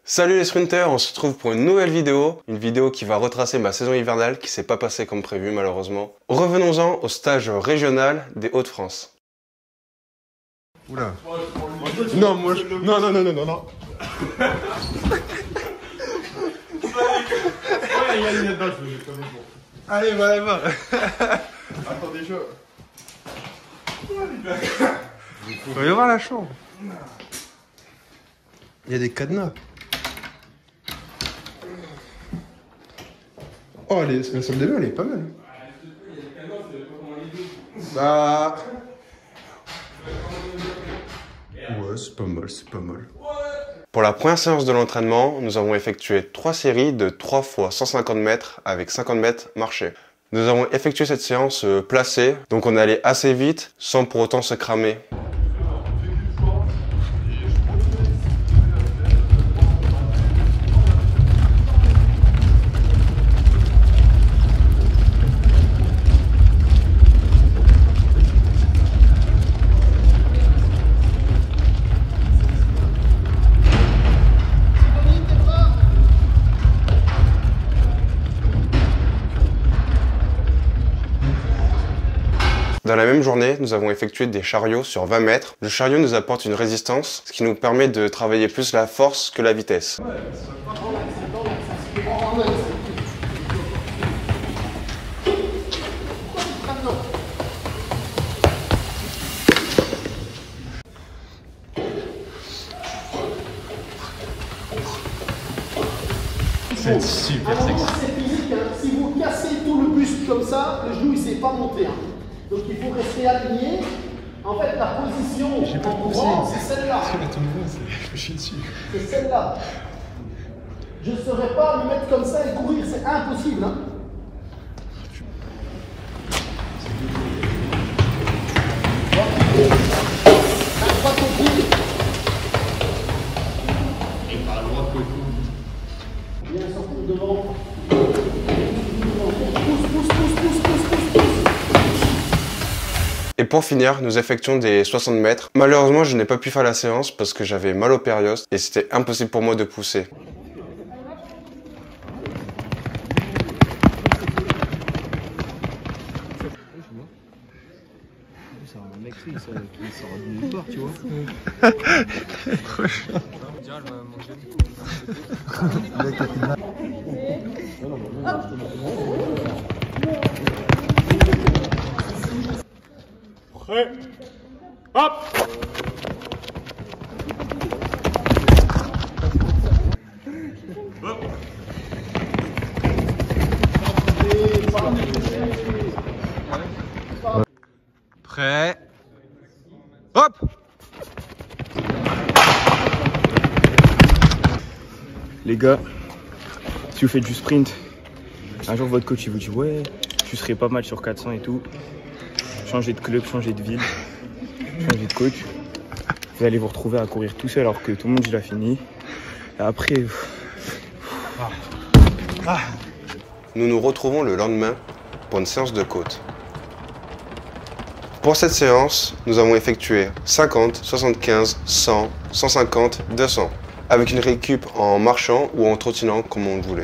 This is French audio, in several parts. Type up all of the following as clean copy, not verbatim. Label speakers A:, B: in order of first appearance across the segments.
A: Salut les sprinters, on se retrouve pour une nouvelle vidéo. Une vidéo qui va retracer ma saison hivernale qui s'est pas passée comme prévu malheureusement. Revenons-en au stage régional des Hauts-de-France.
B: Oula. Non, moi je... Non. Allez, va. Attendez, on va voir la chambre. Il y a des cadenas. Oh, la salle de bain, elle est pas mal. Bah... Ouais, c'est pas mal.
A: Pour la première séance de l'entraînement, nous avons effectué 3 séries de 3 fois 150 mètres avec 50 mètres marchés. Nous avons effectué cette séance placée, donc on est allé assez vite sans pour autant se cramer. Dans la même journée, nous avons effectué des chariots sur 20 mètres. Le chariot nous apporte une résistance, ce qui nous permet de travailler plus la force que la vitesse.
B: C'est super sexy.
C: Si vous cassez tout le buste comme ça, le genou il ne sait pas monter. Donc il faut rester aligné. En fait, la position en courant, c'est celle-là. C'est celle-là. Je ne saurais pas me mettre comme ça et courir, c'est impossible. Hein. Pas compris. Et par le droit, bien sortir devant.
A: Et pour finir, nous effectuons des 60 mètres. Malheureusement, je n'ai pas pu faire la séance parce que j'avais mal au périos et c'était impossible pour moi de pousser.
D: C'est un mec qui sort de nulle part, tu vois.
B: Trop chiant.
E: Prêt. Hop.
B: Prêt. Hop.
D: Les gars, si vous faites du sprint, un jour votre coach il vous dit ouais, tu serais pas mal sur 400 et tout. Changer de club, changer de ville, changer de coach. Vous allez vous retrouver à courir tout seul alors que tout le monde il a fini. Et après...
A: Nous nous retrouvons le lendemain pour une séance de côte. Pour cette séance, nous avons effectué 50, 75, 100, 150, 200, avec une récup en marchant ou en trottinant comme on le voulait.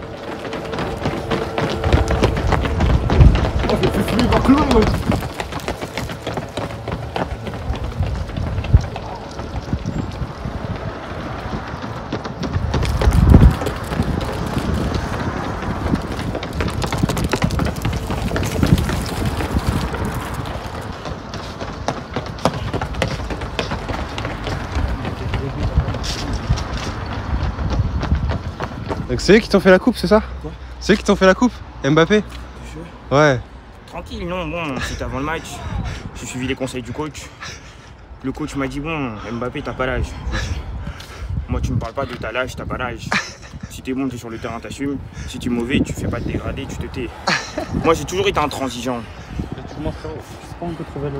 B: Donc c'est eux qui t'ont fait la coupe, c'est ça?
D: Quoi?
B: C'est eux qui t'ont fait la coupe? Mbappé? Ouais.
D: Tranquille, non, bon, c'était avant le match. J'ai suivi les conseils du coach. Le coach m'a dit bon, Mbappé, t'as pas l'âge. Moi, tu me parles pas de ta l'âge, t'as pas l'âge. Si t'es bon, t'es sur le terrain, t'assumes. Si t'es mauvais, tu fais pas de dégradé, tu te tais. Moi, j'ai toujours été intransigeant.
E: Comment frérot? Je sais pas où on peut trouver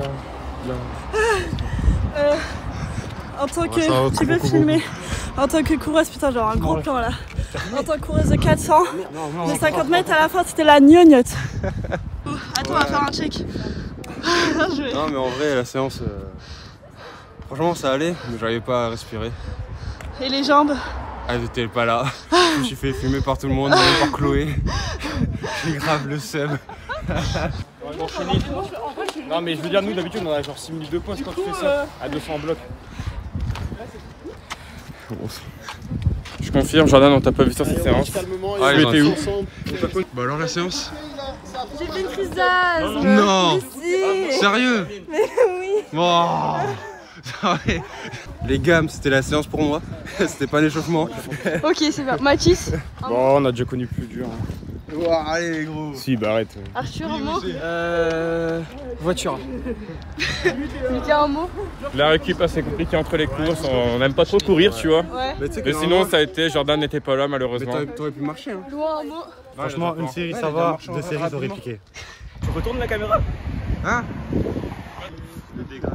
F: En tant que... Tu peux filmer. En tant que coureuse, putain, genre un gros plan là. En tant que coureuse de 400, de 50 mètres, à la fin, c'était la gnognotte. Attends, on va faire un check.
B: Non, mais en vrai, la séance, franchement, ça allait, mais j'arrivais pas à respirer.
F: Et les jambes?
B: Elle était pas là. Je me suis fait fumer par tout le monde, même par Chloé. J'ai grave le seum.
E: Non mais je veux dire, nous d'habitude on a genre 6000 de points quand tu fais ça, à 200 en bloc. Je confirme, Jordan, on t'a pas vu sur cette séance.
B: Ah,
E: Tu étais où?
B: Bah alors la séance?
F: J'ai fait une crise d'asthme.
B: Non.
F: Mais si.
B: Sérieux?
F: Mais oui.
B: Bon. Les gammes, c'était la séance pour moi. C'était pas l'échauffement.
F: Ok, c'est bien. Mathis.
E: Bon, on a déjà connu plus dur.
B: Wow, allez les gros.
E: Si, bah arrête.
F: Arthur, un mot.
E: Voiture.
F: Lucas, un mot.
E: La récup assez compliquée entre les courses, on n'aime pas trop courir, tu vois.
F: Ouais.
E: Mais sinon, ça a été, Jordan n'était pas là malheureusement.
B: T'aurais pu marcher. Hein.
F: Loin, un mot.
G: Franchement, une série ça va, deux séries ça aurait piqué.
D: Tu retournes la caméra.
B: Hein?
D: Le dégradé.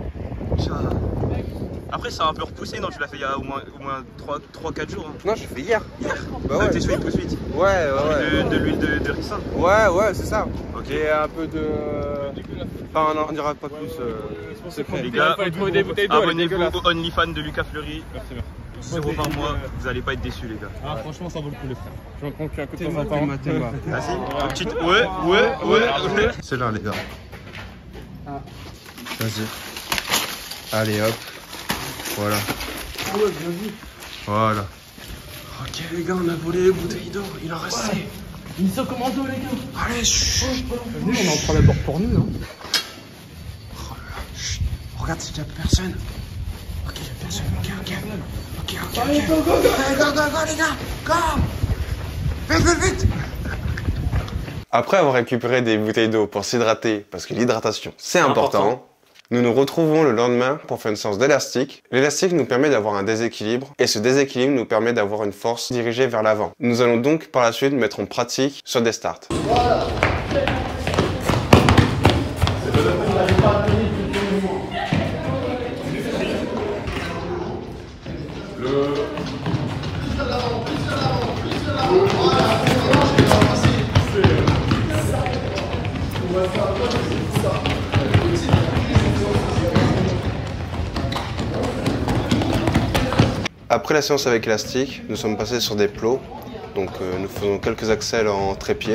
D: Après, ça a un peu repoussé, non? Tu l'as fait il y a au moins 3-4 jours. Hein.
B: Non, je l'ai fait hier. Bah
D: Ouais.
B: ouais.
D: T'es sur une pousse-vite.
B: Ouais.
D: De l'huile de ricin.
B: Ouais, c'est ça.
D: Ok.
B: Et un peu de. Enfin, on dira pas plus. Secret.
E: Les gars,
D: abonnez-vous au OnlyFans de Lucas Fleury. 0 par mois, vous allez pas être déçus, les gars.
E: Ah, franchement, ça vaut le coup, les frères. Je m'en compte un peu de temps en temps.
D: Vas-y, une petite. Ouais.
B: C'est là, les gars. Vas-y. Allez, hop. Voilà. Voilà. Ok, les gars, on a volé les bouteilles d'eau. Il en restait.
C: Mission commando, les gars.
B: Allez, chut.
C: Nous, on en prend d'abord pour nous, hein.
B: Oh là là, chut. Regarde s'il n'y a personne. Ok, il n'y a personne. Ok. Allez, go, les gars. Go. Vite. Après avoir récupéré des bouteilles d'eau pour s'hydrater, parce que l'hydratation, c'est important, nous nous retrouvons le lendemain pour faire une séance d'élastique. L'élastique nous permet d'avoir un déséquilibre, et ce déséquilibre nous permet d'avoir une force dirigée vers l'avant. Nous allons donc par la suite mettre en pratique sur des starts.
C: Voilà.
A: Après la séance avec élastique, nous sommes passés sur des plots. Donc nous faisons quelques accels en trépied.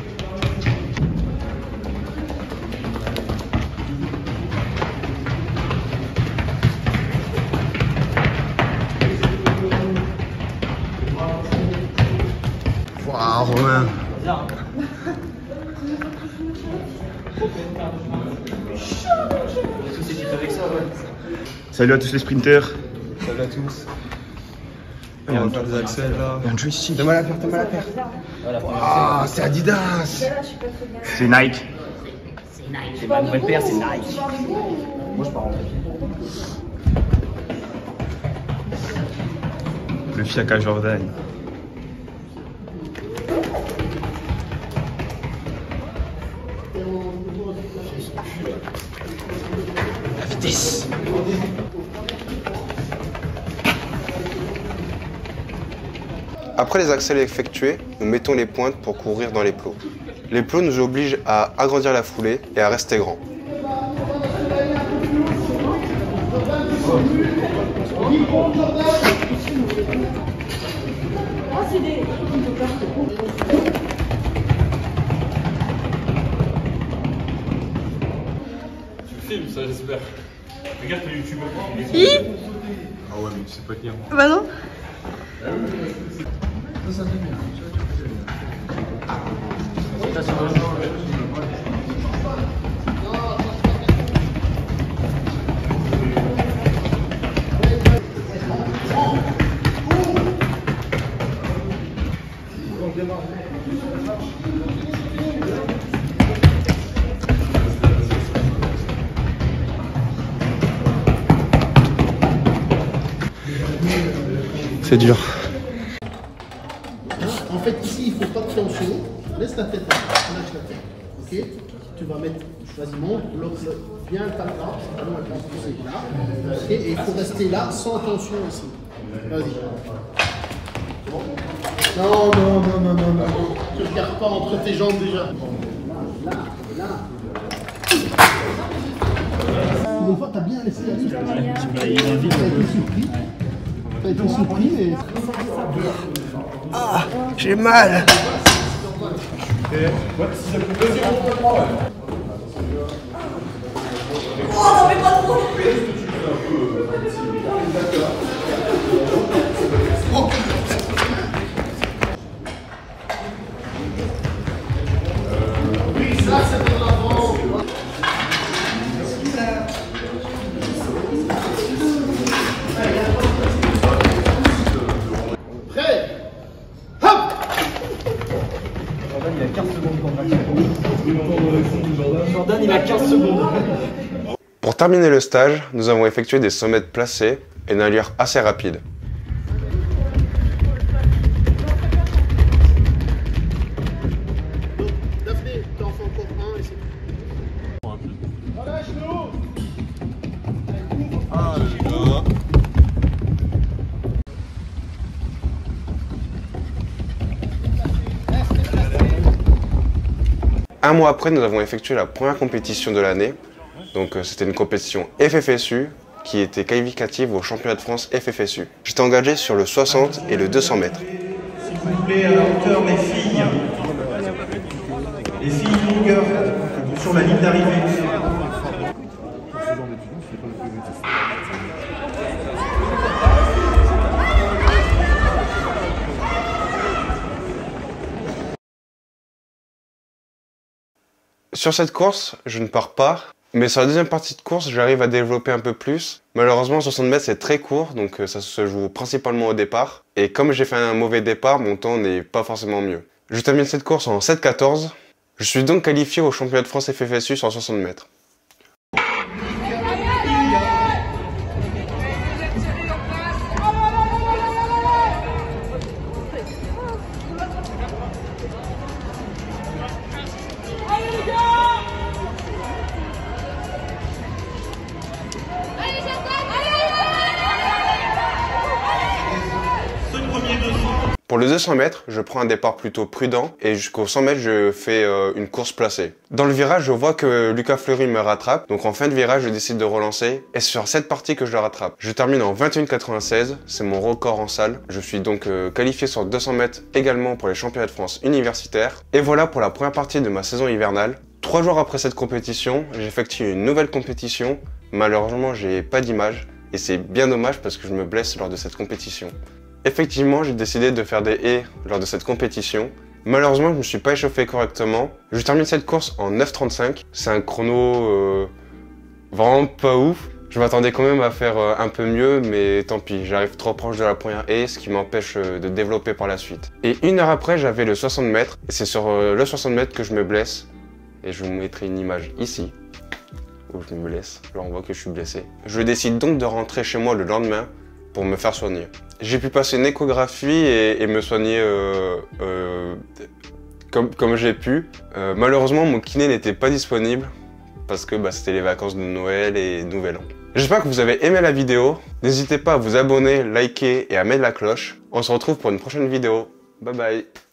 B: Waouh, Romain.
D: Salut à tous les sprinters.
B: Salut à tous.
D: Et
B: on va faire des accels là.
D: un joystick.
B: Donne-moi la paire. Waouh, c'est Adidas.
D: C'est Nike.
H: C'est ma nouvelle paire, c'est Nike. Moi je pars en trépied.
D: Le Fiaca Jordan.
B: La vitesse.
A: Après les accels effectués, nous mettons les pointes pour courir dans les plots. Les plots nous obligent à agrandir la foulée et à rester grand.
E: Tu filmes ça, j'espère. Regarde le YouTube. Ah ouais, mais tu sais pas dire.
F: Bah non.
B: C'est dur.
C: En fait, ici, il ne faut pas de tension. Laisse la tête là. Lâche la tête. Ok. Tu vas mettre, choisis monte, l'autre vient tape là. Allons, elle va se poser là. Ok. Et il faut rester là, sans tension ici. Vas-y. Non. Tu ne regardes pas entre tes jambes déjà. Là. Pour une fois, tu as bien laissé aller. Tu as été surpris. Mais
B: Ah, j'ai mal.
C: Jordan, il a 15 secondes.
A: Pour terminer le stage, nous avons effectué des 100 mètres placés et d'une allure assez rapide.
C: Daphné, t'en fais encore un et c'est tout. Relâche-nous.
A: Un mois après, nous avons effectué la première compétition de l'année. Donc c'était une compétition FFSU qui était qualificative au championnat de France FFSU. J'étais engagé sur le 60 et le 200 mètres.
E: S'il vous plaît, à la hauteur, les filles. Les filles, longueur, sur la ligne d'arrivée.
A: Sur cette course, je ne pars pas, mais sur la deuxième partie de course, j'arrive à développer un peu plus. Malheureusement, 60 mètres, c'est très court, donc ça se joue principalement au départ. Et comme j'ai fait un mauvais départ, mon temps n'est pas forcément mieux. Je termine cette course en 7,14. Je suis donc qualifié au championnat de France FFSU sur 60 mètres. Pour le 200 mètres, je prends un départ plutôt prudent et jusqu'au 100 mètres, je fais une course placée. Dans le virage, je vois que Lucas Fleury me rattrape, donc en fin de virage, je décide de relancer et c'est sur cette partie que je le rattrape. Je termine en 21,96, c'est mon record en salle. Je suis donc qualifié sur 200 mètres également pour les championnats de France universitaires. Et voilà pour la première partie de ma saison hivernale. 3 jours après cette compétition, j'effectue une nouvelle compétition. Malheureusement, j'ai pas d'image et c'est bien dommage parce que je me blesse lors de cette compétition. Effectivement, j'ai décidé de faire des haies lors de cette compétition. Malheureusement, je ne me suis pas échauffé correctement. Je termine cette course en 9,35. C'est un chrono vraiment pas ouf. Je m'attendais quand même à faire un peu mieux, mais tant pis. J'arrive trop proche de la première haie, ce qui m'empêche de développer par la suite. Et une heure après, j'avais le 60 mètres. Et c'est sur le 60 mètres que je me blesse. Et je vous mettrai une image ici, où je me blesse. Là, on voit que je suis blessé. Je décide donc de rentrer chez moi le lendemain pour me faire soigner. J'ai pu passer une échographie et me soigner comme j'ai pu. Malheureusement, mon kiné n'était pas disponible parce que c'était les vacances de Noël et Nouvel An. J'espère que vous avez aimé la vidéo. N'hésitez pas à vous abonner, liker et à mettre la cloche. On se retrouve pour une prochaine vidéo. Bye bye.